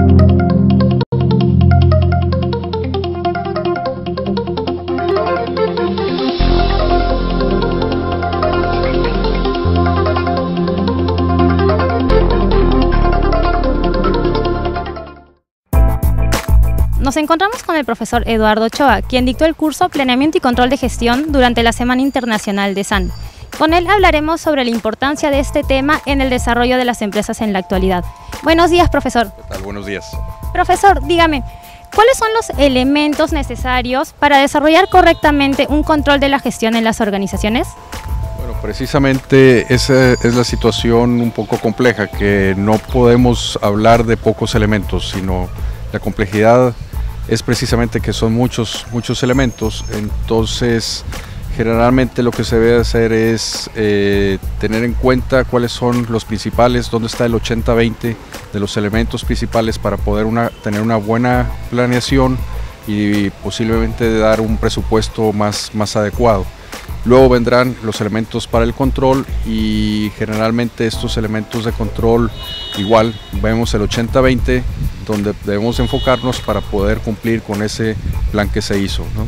Nos encontramos con el profesor Eduardo Ochoa, quien dictó el curso Planeamiento y Control de Gestión durante la Semana Internacional de SAN. Con él hablaremos sobre la importancia de este tema en el desarrollo de las empresas en la actualidad. Buenos días, profesor. ¿Qué tal? Buenos días. Profesor, dígame, ¿cuáles son los elementos necesarios para desarrollar correctamente un control de la gestión en las organizaciones? Bueno, precisamente esa es la situación un poco compleja, que no podemos hablar de pocos elementos, sino la complejidad es precisamente que son muchos elementos. Entonces generalmente lo que se debe hacer es tener en cuenta cuáles son los principales, dónde está el 80-20 de los elementos principales para poder tener una buena planeación y posiblemente dar un presupuesto más adecuado. Luego vendrán los elementos para el control, y generalmente estos elementos de control igual vemos el 80-20, donde debemos enfocarnos para poder cumplir con ese plan que se hizo, ¿no?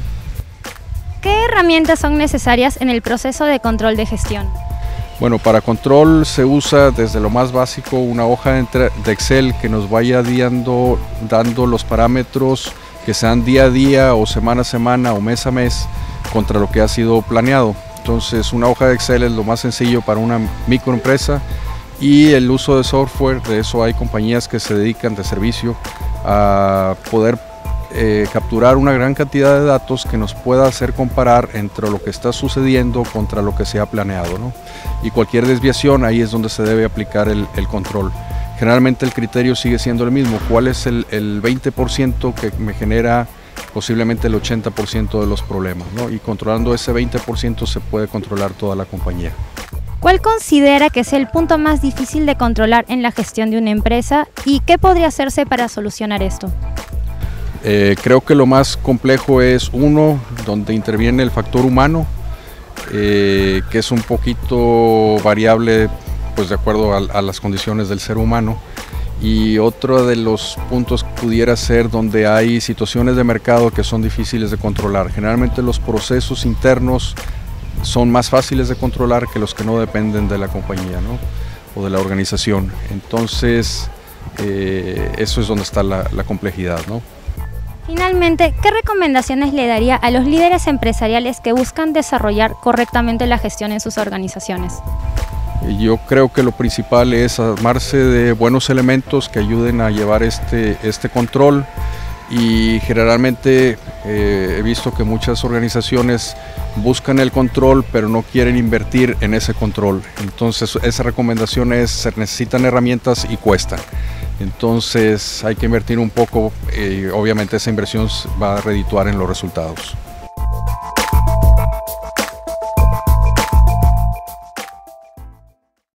¿Qué herramientas son necesarias en el proceso de control de gestión? Bueno, para control se usa desde lo más básico una hoja de Excel que nos vaya dando los parámetros que sean día a día o semana a semana o mes a mes contra lo que ha sido planeado. Entonces una hoja de Excel es lo más sencillo para una microempresa, y el uso de software, de eso hay compañías que se dedican de servicio a poder capturar una gran cantidad de datos que nos pueda hacer comparar entre lo que está sucediendo contra lo que se ha planeado, ¿no? Y cualquier desviación, ahí es donde se debe aplicar el control. Generalmente el criterio sigue siendo el mismo: cuál es el 20% que me genera posiblemente el 80% de los problemas, ¿no? Y controlando ese 20% se puede controlar toda la compañía. ¿Cuál considera que es el punto más difícil de controlar en la gestión de una empresa y qué podría hacerse para solucionar esto? Creo que lo más complejo es donde interviene el factor humano, que es un poquito variable, pues de acuerdo a las condiciones del ser humano. Y otro de los puntos pudiera ser donde hay situaciones de mercado que son difíciles de controlar. Generalmente los procesos internos son más fáciles de controlar que los que no dependen de la compañía, ¿no? O de la organización. Entonces eso es donde está la complejidad, ¿no? Finalmente, ¿qué recomendaciones le daría a los líderes empresariales que buscan desarrollar correctamente la gestión en sus organizaciones? Yo creo que lo principal es armarse de buenos elementos que ayuden a llevar este control, y generalmente he visto que muchas organizaciones buscan el control pero no quieren invertir en ese control. Entonces esa recomendación es: se necesitan herramientas y cuestan. Entonces hay que invertir un poco, y obviamente esa inversión va a redituar en los resultados.